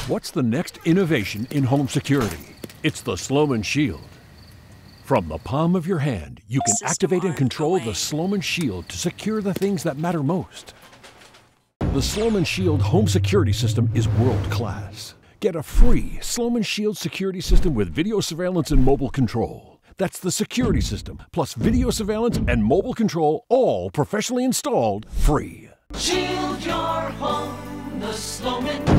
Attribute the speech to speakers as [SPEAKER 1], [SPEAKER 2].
[SPEAKER 1] What's the next innovation in home security? It's the Slomins Shield. From the palm of your hand, you can activate and control the Slomins Shield to secure the things that matter most. The Slomins Shield home security system is world-class. Get a free Slomins Shield security system with video surveillance and mobile control. That's the security system, plus video surveillance and mobile control, all professionally installed, free.
[SPEAKER 2] Shield your home, the Slomins.